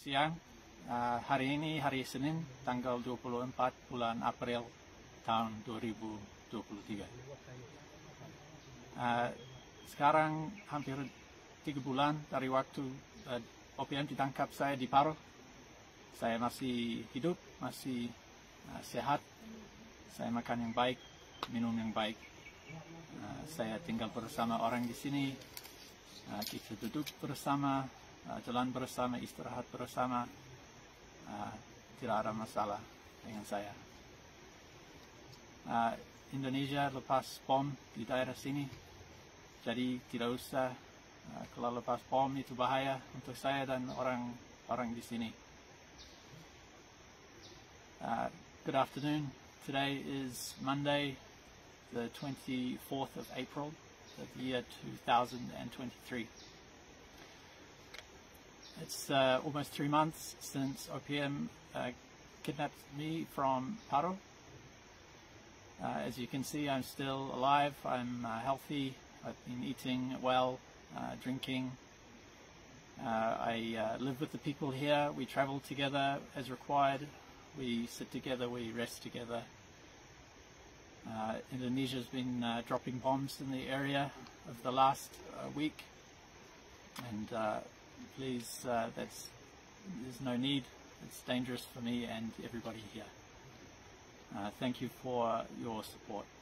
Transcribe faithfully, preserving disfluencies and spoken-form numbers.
siang. Uh, hari ini hari Senin tanggal dua puluh empat bulan April tahun dua ribu dua puluh tiga. Uh, sekarang hampir tiga bulan dari waktu uh, O P M ditangkap saya di Paro. Saya masih hidup, masih uh, sehat. Saya makan yang baik, minum yang baik. Uh, saya tinggal bersama orang di sini. Uh, kita duduk bersama, uh, jalan bersama, istirahat bersama. Uh, tidak ada masalah dengan saya. Uh, Indonesia lepas bom di daerah sini, jadi tidak usah uh, kalau lepas bom itu bahaya untuk saya dan orang-orang di sini. Uh, good afternoon. Today is Monday, the twenty-fourth of April of the year two thousand twenty-three. It's uh, almost three months since O P M uh, kidnapped me from Paro. Uh, as you can see, I'm still alive, I'm uh, healthy, I've been eating well, uh, drinking. Uh, I uh, live with the people here, we travel together as required, we sit together, we rest together. Uh, Indonesia's been uh, dropping bombs in the area of the last uh, week, and uh, please, uh, that's, there's no need, it's dangerous for me and everybody here. Uh, thank you for your support.